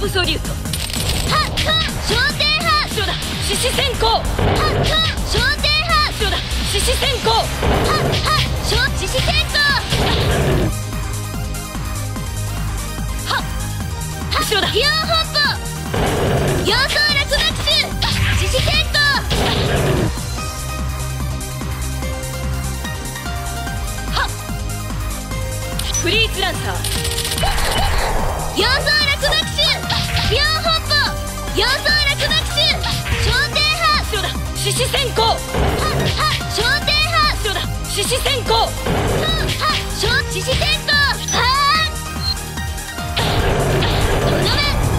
ブソリュート。はっ焦点波。白だ獅子先行。はっ焦点波。白だ獅子先行。はっ獅子先行。はっ白だビヨン本舗。様相落幕集。獅子先行。はっフリーツランサー。様相落幕集。ビヨン本舗。様相落幕集。焦点波。白だ獅子先行。はっ焦点波。白だ獅子先行。はっ獅子先行。はっとどめ。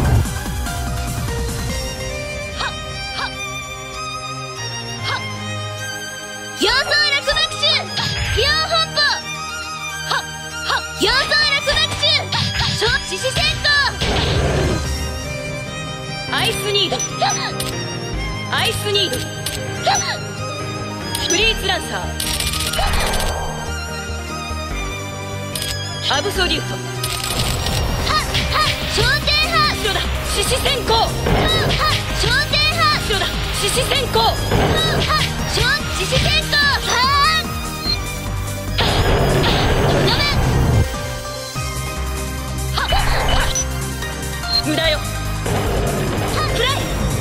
はっはっはっ様相落幕集。ビヨン本舗。はっはっ様相落幕集。獅子先行。アイスニード。アイスニード。フリーツランサー。アブソリュート。焦点波。白だ獅子先行。焦点波。白だ獅子先行。獅子先行。とどめ。無駄よ。フライ。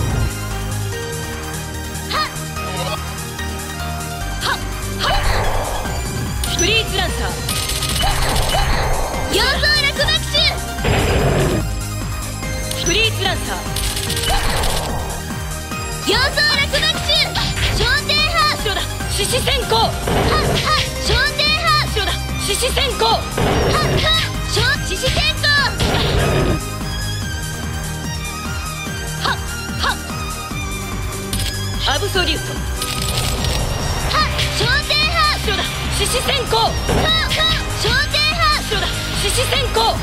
フリーツランサー。様相落幕集。フリーツランサー。様相落幕集。焦点波。白だ獅子先行。焦点波。白だ獅子先行。獅子先行。アブソリュート。焦点波。白だ獅子先行。焦点波。白だ獅子先行。